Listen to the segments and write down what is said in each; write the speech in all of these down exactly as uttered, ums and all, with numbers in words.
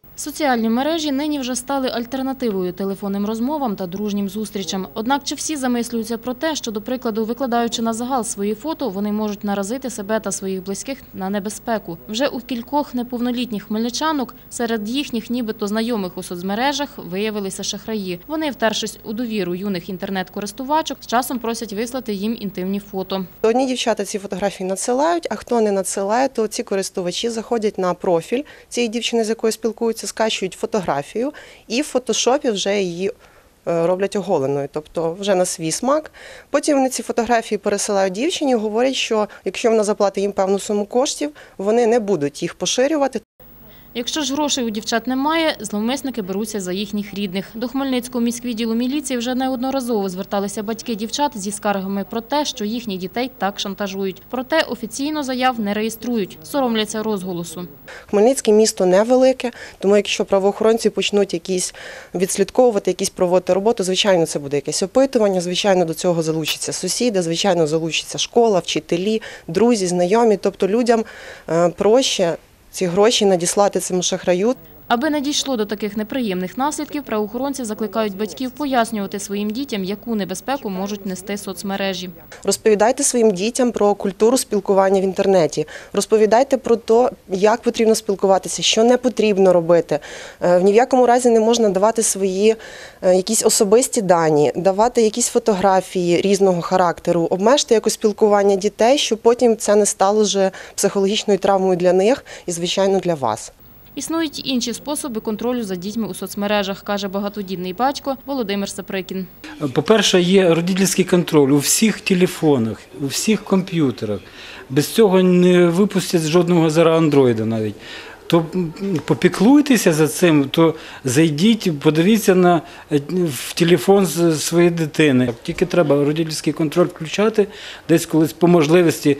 Соціальні мережі нині вже стали альтернативою телефонним розмовам та дружнім зустрічам. Однак чи всі замислюються про те, що, до прикладу, викладаючи на загал свої фото, вони можуть наразити себе та своїх близьких на небезпеку? Вже у кількох неповнолітніх хмельничанок серед їхніх нібито знайомих у соцмережах виявилися шахраї. Вони, втершись у довіру юних інтернет-користувачок, з часом просять вислати їм інтимні фото. Одні дівчата ці фотографії надсилають, а хто не надсилає, то ці користувачі заходять на профіль цієї дівчини, з якою спілкуються, скачують фотографію і в фотошопі вже її роблять оголеною, тобто вже на свій смак. Потім вони ці фотографії пересилають дівчині і говорять, що якщо вона заплатить їм певну суму коштів, вони не будуть їх поширювати. Якщо ж грошей у дівчат немає, зловмисники беруться за їхніх рідних. До Хмельницького міськвідділу міліції вже неодноразово зверталися батьки дівчат зі скаргами про те, що їхніх дітей так шантажують. Проте офіційно заяв не реєструють, соромляться розголосу. Хмельницьке місто невелике, тому якщо правоохоронці почнуть якісь відслідковувати, якісь проводити роботу, звичайно, це буде якесь опитування, звичайно, до цього залучаться сусіди, звичайно, залучиться школа, вчителі, друзі, знайомі, тобто людям проще ці гроші надіслати цьому шахраю. Аби не дійшло до таких неприємних наслідків, правоохоронці закликають батьків пояснювати своїм дітям, яку небезпеку можуть нести соцмережі. Розповідайте своїм дітям про культуру спілкування в інтернеті. Розповідайте про те, як потрібно спілкуватися, що не потрібно робити. Ні в якому разі не можна давати свої якісь особисті дані, давати якісь фотографії різного характеру. Обмежте якось спілкування дітей, щоб потім це не стало вже психологічною травмою для них і, звичайно, для вас. Існують й інші способи контролю за дітьми у соцмережах, каже багатодітний батько Володимир Саприкін. По-перше, є родительський контроль у всіх телефонах, у всіх комп'ютерах. Без цього не випустять жодного зараз андроїда навіть. То попіклуйтеся за цим, то зайдіть, подивіться на в телефон своєї дитини. Тільки треба родительський контроль включати, десь колись по можливості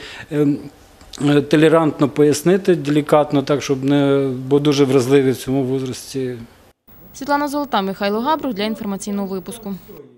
толерантно пояснити, делікатно, так, щоб не, бо дуже вразливі в цьому возрасті. Світлана Золота, Михайло Габрух для інформаційного випуску.